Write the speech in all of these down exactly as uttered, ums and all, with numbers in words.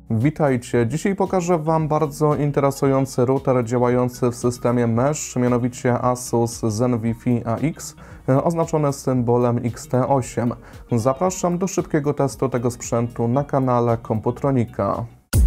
Witajcie, dzisiaj pokażę Wam bardzo interesujący router działający w systemie Mesh, mianowicie Asus ZenWi-Fi A X, oznaczony symbolem X T osiem. Zapraszam do szybkiego testu tego sprzętu na kanale Komputronika.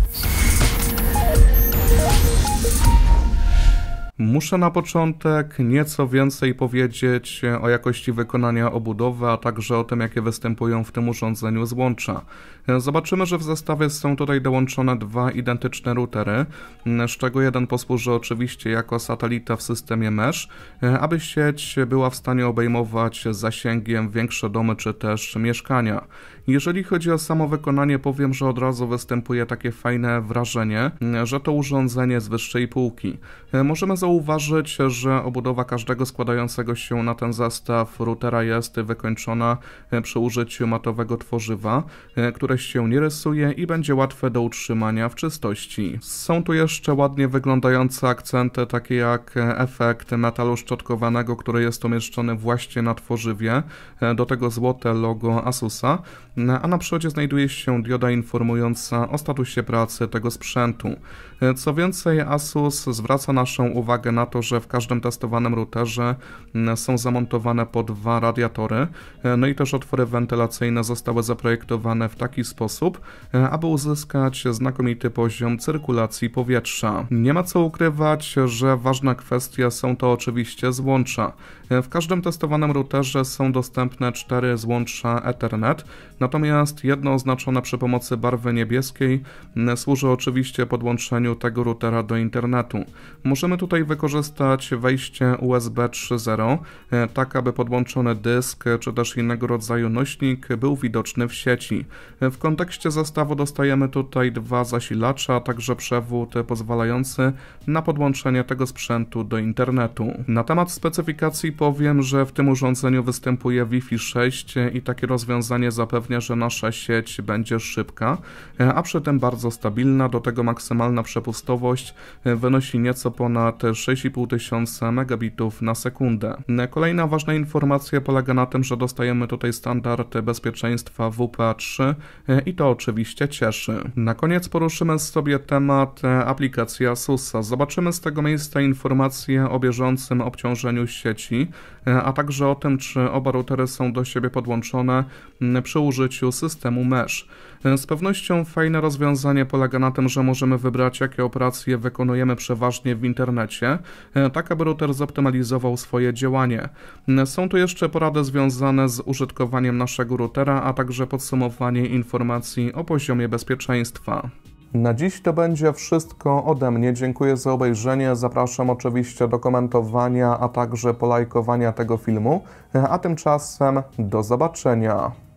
Muszę na początek nieco więcej powiedzieć o jakości wykonania obudowy, a także o tym, jakie występują w tym urządzeniu złącza. Zobaczymy, że w zestawie są tutaj dołączone dwa identyczne routery, z czego jeden posłuży oczywiście jako satelita w systemie Mesh, aby sieć była w stanie obejmować zasięgiem większe domy czy też mieszkania. Jeżeli chodzi o samo wykonanie, powiem, że od razu występuje takie fajne wrażenie, że to urządzenie z wyższej półki. Możemy zauważyć, że obudowa każdego składającego się na ten zestaw routera jest wykończona przy użyciu matowego tworzywa, które się nie rysuje i będzie łatwe do utrzymania w czystości. Są tu jeszcze ładnie wyglądające akcenty, takie jak efekt metalu szczotkowanego, który jest umieszczony właśnie na tworzywie, do tego złote logo Asusa, a na przodzie znajduje się dioda informująca o statusie pracy tego sprzętu. Co więcej, Asus zwraca naszą uwagę na to, że w każdym testowanym routerze są zamontowane po dwa radiatory, no i też otwory wentylacyjne zostały zaprojektowane w taki sposób, aby uzyskać znakomity poziom cyrkulacji powietrza. Nie ma co ukrywać, że ważna kwestia są to oczywiście złącza. W każdym testowanym routerze są dostępne cztery złącza Ethernet, natomiast jedno oznaczone przy pomocy barwy niebieskiej służy oczywiście podłączeniu tego routera do internetu. Możemy tutaj wykorzystać wejście U S B trzy zero, tak aby podłączony dysk czy też innego rodzaju nośnik był widoczny w sieci. W kontekście zestawu dostajemy tutaj dwa zasilacze, a także przewód pozwalający na podłączenie tego sprzętu do internetu. Na temat specyfikacji powiem, że w tym urządzeniu występuje Wi-Fi sześć i takie rozwiązanie zapewnia, że nasza sieć będzie szybka, a przy tym bardzo stabilna. Do tego maksymalna przepustowość wynosi nieco ponad sześć i pół tysiąca megabitów na sekundę. Kolejna ważna informacja polega na tym, że dostajemy tutaj standard bezpieczeństwa W P A trzy i to oczywiście cieszy. Na koniec poruszymy sobie temat aplikacji Asusa. Zobaczymy z tego miejsca informacje o bieżącym obciążeniu sieci, a także o tym, czy oba routery są do siebie podłączone przy użyciu systemu Mesh. Z pewnością fajne rozwiązanie polega na tym, że możemy wybrać, jakie operacje wykonujemy przeważnie w internecie, tak aby router zoptymalizował swoje działanie. Są tu jeszcze porady związane z użytkowaniem naszego routera, a także podsumowanie informacji o poziomie bezpieczeństwa. Na dziś to będzie wszystko ode mnie. Dziękuję za obejrzenie. Zapraszam oczywiście do komentowania, a także polajkowania tego filmu. A tymczasem do zobaczenia.